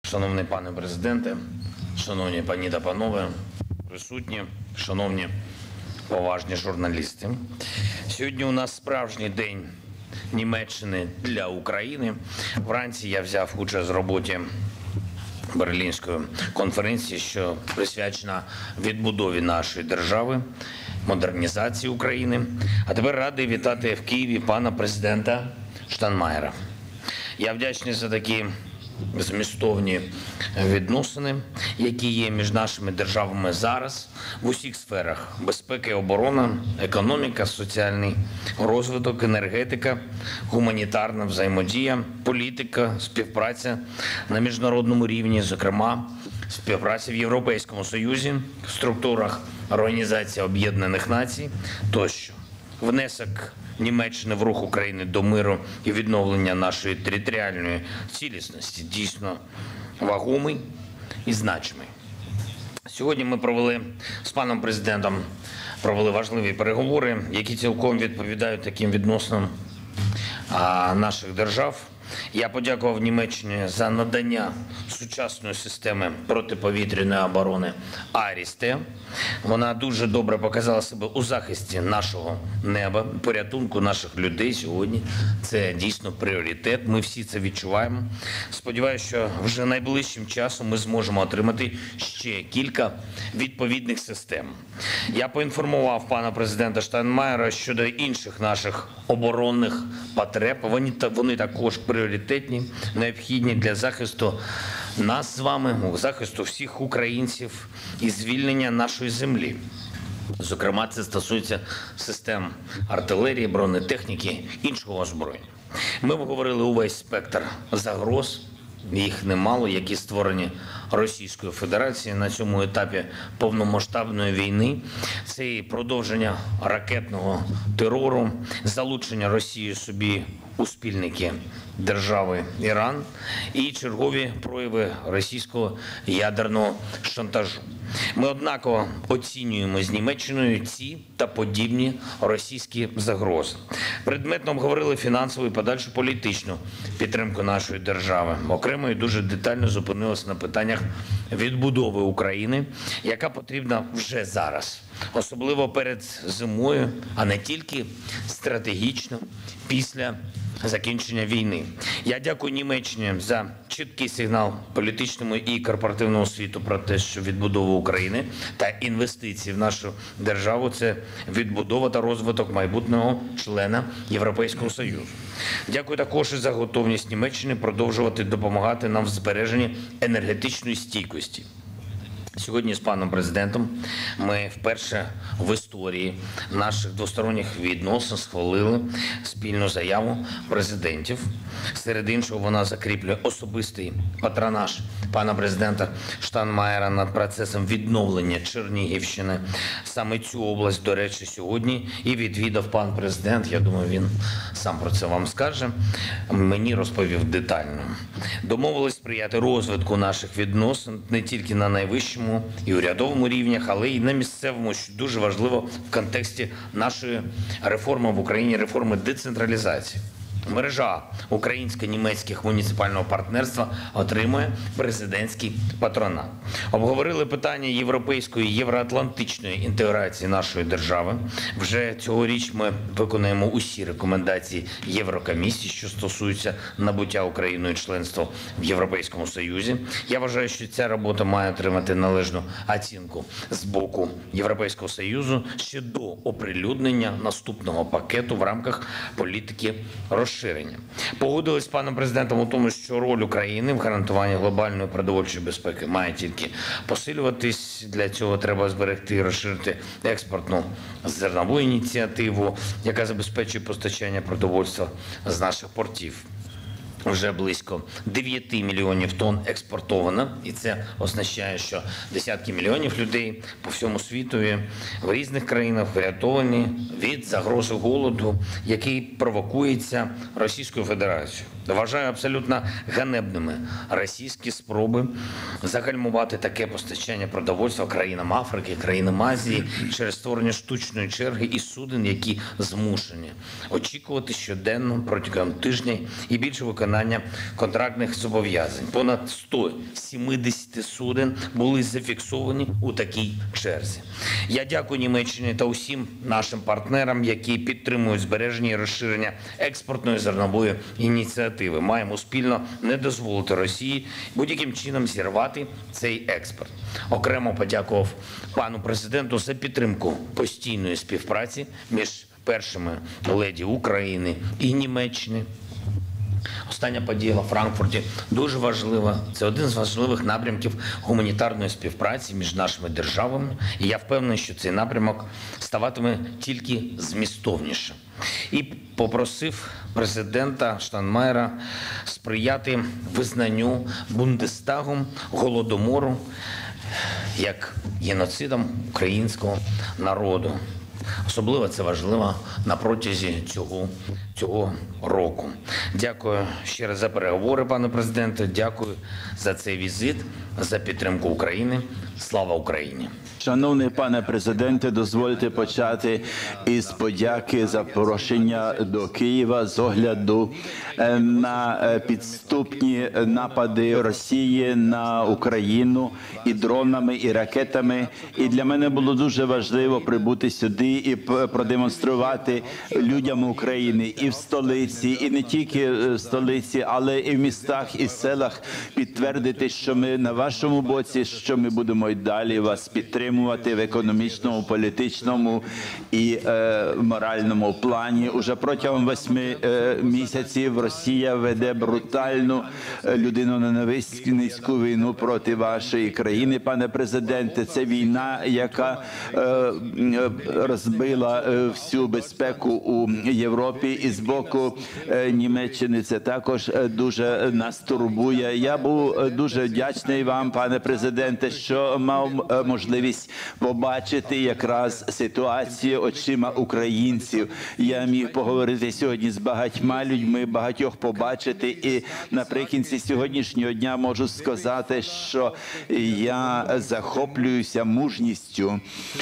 Шановний пане президенте, шановні пані та панове, присутні, шановні поважні журналісти. Сьогодні у нас справжній день Німеччини для України. Вранці я взяв участь в роботі Берлінської конференції, що присвячена відбудові нашої держави, модернізації України. А тепер радий вітати в Києві пана президента Штайнмайєра. Я вдячний за такі змістовні відносини, які є між нашими державами зараз в усіх сферах: безпеки, оборона, економіка, соціальний розвиток, енергетика, гуманітарна взаємодія, політика, співпраця на міжнародному рівні, зокрема, співпраця в Європейському Союзі, в структурах Організації Об'єднаних Націй тощо. Внесок Німеччини в рух України до миру і відновлення нашої територіальної цілісності дійсно вагомий і значимий. Сьогодні ми провели з паном президентом важливі переговори, які цілком відповідають таким відносинам наших держав. Я подякував Німеччині за надання сучасної системи протиповітряної оборони АРІС-Т. Вона дуже добре показала себе у захисті нашого неба, порятунку наших людей сьогодні. Це дійсно пріоритет, ми всі це відчуваємо. Сподіваюся, що вже найближчим часом ми зможемо отримати ще кілька відповідних систем. Я поінформував пана президента Штайнмайєра щодо інших наших оборонних потреб. Вони також пріоритетні, необхідні для захисту нас з вами, захисту всіх українців і звільнення нашої землі. Зокрема, це стосується систем артилерії, бронетехніки, іншого озброєння. Ми обговорили увесь спектр загроз, їх немало, які створені Російською Федерацією на цьому етапі повномасштабної війни. Це і продовження ракетного терору, залучення Росії собі у спільники держави Іран і чергові прояви російського ядерного шантажу. Ми однаково оцінюємо з Німеччиною ці та подібні російські загрози. Предметно обговорили фінансову і подальшу політичну підтримку нашої держави. Окремо і дуже детально зупинилися на питаннях відбудови України, яка потрібна вже зараз, особливо перед зимою, а не тільки стратегічно після закінчення війни. Я дякую Німеччині за чіткий сигнал політичному і корпоративному світу про те, що відбудова України та інвестиції в нашу державу – це відбудова та розвиток майбутнього члена Європейського Союзу. Дякую також і за готовність Німеччини продовжувати допомагати нам в збереженні енергетичної стійкості. Сьогодні з паном президентом ми вперше в історії наших двосторонніх відносин схвалили спільну заяву президентів. Серед іншого, вона закріплює особистий патронаж пана президента Штайнмайєра над процесом відновлення Чернігівщини. Саме цю область, до речі, сьогодні і відвідав пан президент. Я думаю, він сам про це вам скаже. Мені розповів детально. Домовились сприяти розвитку наших відносин не тільки на найвищому і урядовому рівнях, але й на місцевому, що дуже важливо в контексті нашої реформи в Україні, реформи децентралізації. Мережа українсько-німецьких муніципального партнерства отримує президентський патронат. Обговорили питання європейської і євроатлантичної інтеграції нашої держави. Вже цьогоріч ми виконуємо усі рекомендації Єврокомісії, що стосуються набуття Україною членства в Європейському Союзі. Я вважаю, що ця робота має отримати належну оцінку з боку Європейського Союзу ще до оприлюднення наступного пакету в рамках політики розширення. Погодились з паном президентом у тому, що роль України в гарантуванні глобальної продовольчої безпеки має тільки посилюватись. Для цього треба зберегти і розширити експортну зернову ініціативу, яка забезпечує постачання продовольства з наших портів. Вже близько 9 мільйонів тонн експортовано, і це означає, що десятки мільйонів людей по всьому світові в різних країнах врятовані від загрози голоду, який провокується Російською Федерацією. Вважаю абсолютно ганебними російські спроби загальмувати таке постачання продовольства країнам Африки, країнам Азії через створення штучної черги і суден, які змушені очікувати щоденно протягом тижня і більше виконання виконання контрактних зобов'язань. Понад 170 суден були зафіксовані у такій черзі. Я дякую Німеччині та усім нашим партнерам, які підтримують збереження і розширення експортної зернової ініціативи. Маємо спільно не дозволити Росії будь-яким чином зірвати цей експорт. Окремо подякував пану президенту за підтримку постійної співпраці між першими леді України і Німеччини. Остання подія у Франкфурті дуже важлива. Це один з важливих напрямків гуманітарної співпраці між нашими державами. І я впевнений, що цей напрямок ставатиме тільки змістовнішим. І попросив президента Штайнмайєра сприяти визнанню Бундестагом Голодомору як геноцидом українського народу. Особливо це важливо на протязі цього року. Дякую ще раз за переговори, пане президенте. Дякую за цей візит, за підтримку України. Слава Україні! Шановний пане президенте, дозвольте почати із подяки за запрошення до Києва з огляду на підступні напади Росії на Україну і дронами, і ракетами. І для мене було дуже важливо прибути сюди і продемонструвати людям України і в столиці, і не тільки в столиці, але і в містах, і селах підтвердити, що ми на вашому боці, що ми будемо й далі вас підтримувати в економічному, політичному і моральному плані. Уже протягом 8 місяців Росія веде брутальну людиноненависницьку війну проти вашої країни, пане президенте. Це війна, яка розбила всю безпеку у Європі, і з боку Німеччини це також дуже нас турбує. Я був дуже вдячний вам, пане президенте, що мав можливість побачити якраз ситуацію очима українців. Я міг поговорити сьогодні з багатьма людьми, багатьох побачити, і наприкінці сьогоднішнього дня можу сказати, що я захоплююся мужністю,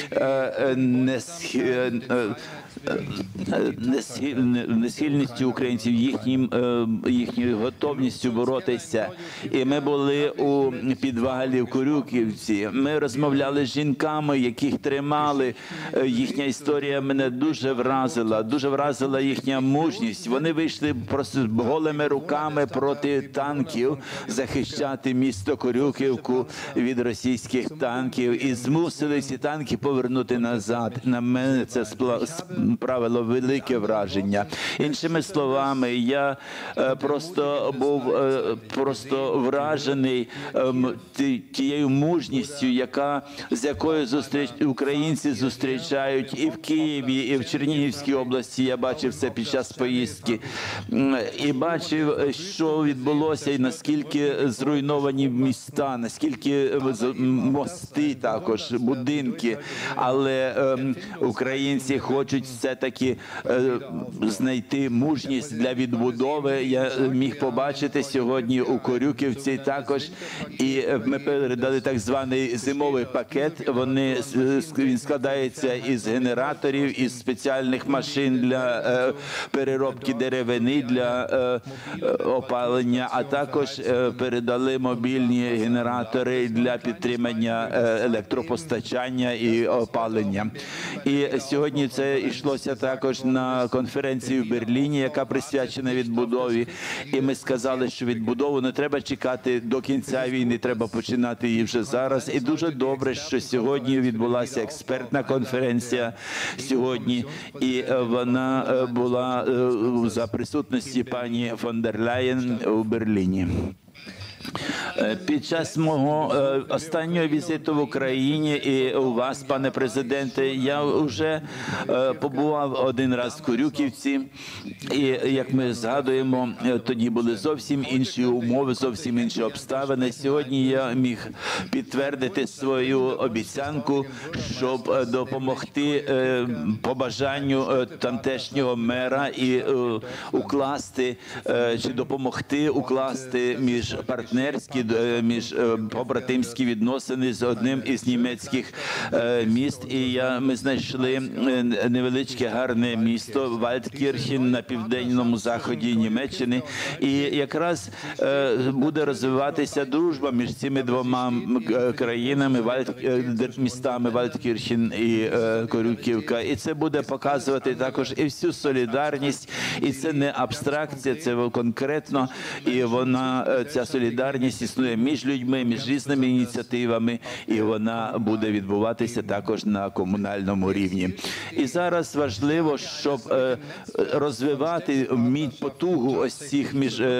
несхильністю українців, їхньою готовністю боротися. І ми були у підвалі в Корюківці. Ми розмовляли з жінками, яких тримали. Їхня історія мене дуже вразила їхня мужність. Вони вийшли просто голими руками проти танків захищати місто Корюківку від російських танків і змусили ці танки повернути назад. На мене це справило велике враження. Іншими словами, я просто був вражений тією мужністю, з якою українці зустрічають і в Києві, і в Чернігівській області. Я бачив це під час поїздки. І бачив, що відбулося, і наскільки зруйновані міста, наскільки мости також, будинки. Але українці хочуть все-таки знайти мужність для відбудови. Я міг побачити сьогодні у Корюківці також. І ми передали так званий зимовий пакет. Він складається із генераторів, із спеціальних машин для переробки деревини, для опалення, а також передали мобільні генератори для підтримання електропостачання і опалення. І сьогодні це йшлося також на конференції в Берліні, яка присвячена відбудові. І ми сказали, що відбудову не треба чекати до кінця війни, треба починати її вже зараз. І дуже добре, що сьогодні відбулася експертна конференція сьогодні, і вона була за присутності пані фон дер Ляєн у Берліні. Під час мого останнього візиту в Україні і у вас, пане президенте, я вже побував один раз в Корюківці. І, як ми згадуємо, тоді були зовсім інші умови, зовсім інші обставини. Сьогодні я міг підтвердити свою обіцянку, щоб допомогти побажанню тамтешнього мера і укласти, чи допомогти укласти між партнерами партнерські, побратимські відносини з одним із німецьких міст. І ми знайшли невеличке гарне місто Вальдкірхен на південному заході Німеччини. І якраз буде розвиватися дружба між цими двома країнами, містами Вальдкірхен і Корюківка. І це буде показувати також і всю солідарність. І це не абстракція, це конкретно. І ця солідарність існує між людьми, між різними ініціативами. І вона буде відбуватися також на комунальному рівні. І зараз важливо, щоб розвивати потугу ось цих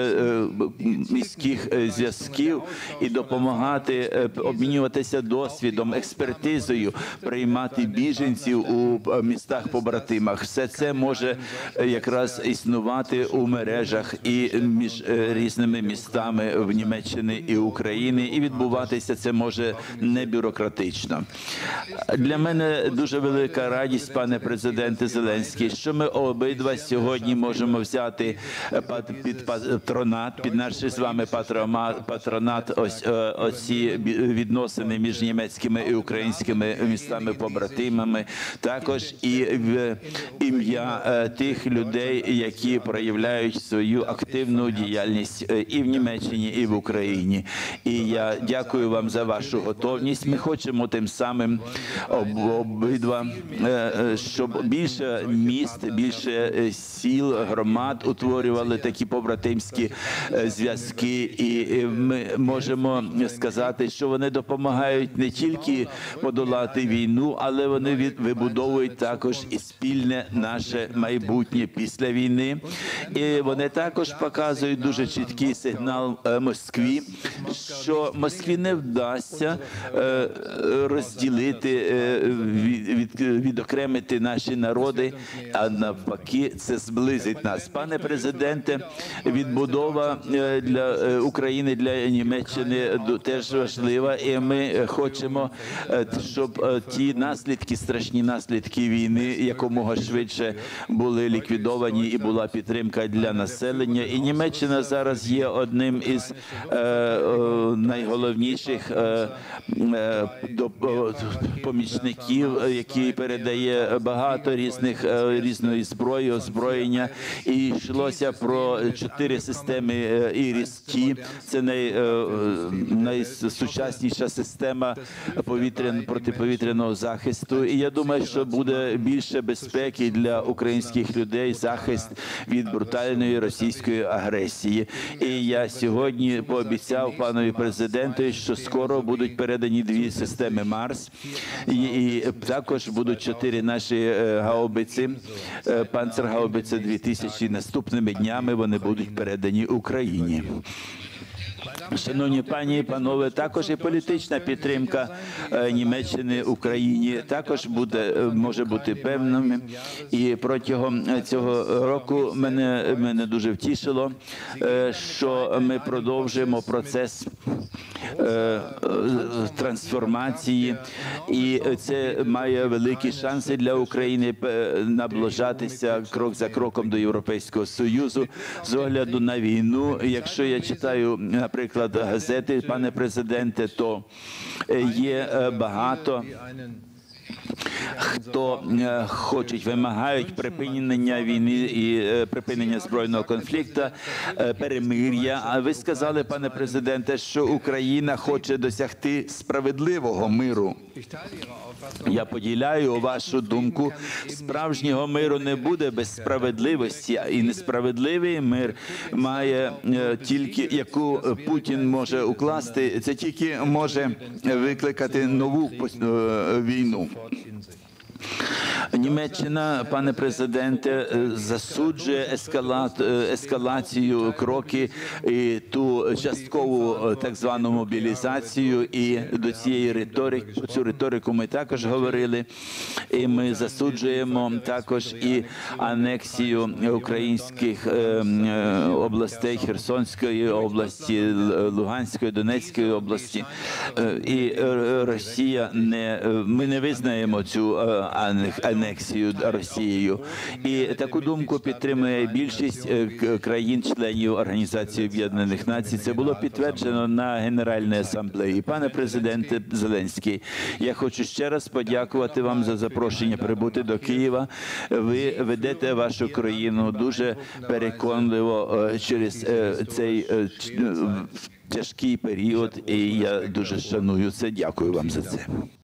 міських зв'язків і допомагати обмінюватися досвідом, експертизою, приймати біженців у містах-побратимах. Все це може якраз існувати у мережах і між різними містами в Німеччині і Україні, і відбуватися це може не бюрократично. Для мене дуже велика радість, пане президенте Зеленський, що ми обидва сьогодні можемо взяти під патронат, під наш з вами патронат оці відносини між німецькими і українськими містами-побратимами, також і в ім'я тих людей, які проявляють свою активну діяльність і в Німеччині, і в Україні. І я дякую вам за вашу готовність. Ми хочемо тим самим обидва, щоб більше міст, більше сіл, громад утворювали такі побратимські зв'язки. І ми можемо сказати, що вони допомагають не тільки подолати війну, але вони вибудовують також і спільне наше майбутнє після війни. І вони також показують дуже чіткий сигнал Москві, що Москві не вдасться розділити, відокремити наші народи, а навпаки, це зблизить нас. Пане президенте, відбудова для України, для Німеччини теж важлива, і ми хочемо, щоб ті наслідки, страшні наслідки війни якомога швидше були ліквідовані і була підтримка для населення. І Німеччина зараз є одним із найголовніших помічників, який передає багато різної зброї, озброєння. І йшлося про 4 системи ІРІС-Т. Це найсучасніша система протиповітряного захисту. І я думаю, що буде більше безпеки для українських людей, захист від брутальної російської агресії. І я сьогодні пообіцяв панові президенту, що скоро будуть передані 2 системи Марс, і також будуть 4 наші гаубиці, Панцергаубиця 2000. Наступними днями вони будуть передані Україні. Шановні пані і панове, також і політична підтримка Німеччини Україні також може бути певним. І протягом цього року мене дуже втішило, що ми продовжуємо процес трансформації, і це має великі шанси для України наближатися крок за кроком до Європейського Союзу з огляду на війну. Якщо я читаю, наприклад, газети, пане президенте, то є багато хто хочуть, вимагають припинення війни і припинення збройного конфлікту, перемир'я. А ви сказали, пане президенте, що Україна хоче досягти справедливого миру. Я поділяю вашу думку. Справжнього миру не буде без справедливості, і несправедливий мир має тільки, яку Путін може укласти, це тільки може викликати нову війну. Німеччина, пане президенте, засуджує ескалацію, кроки і ту часткову так звану мобілізацію, і до цієї риторики, цю риторику ми також говорили, і ми засуджуємо також і анексію українських областей, Херсонської області, Луганської, Донецької області. І Росія ми не визнаємо цю анексію Росією. І таку думку підтримує більшість країн-членів Організації Об'єднаних Націй. Це було підтверджено на Генеральній асамблеї. Пане президенте Зеленський, я хочу ще раз подякувати вам за запрошення прибути до Києва. Ви ведете вашу країну дуже переконливо через цей тяжкий період, і я дуже шаную це. Дякую вам за це.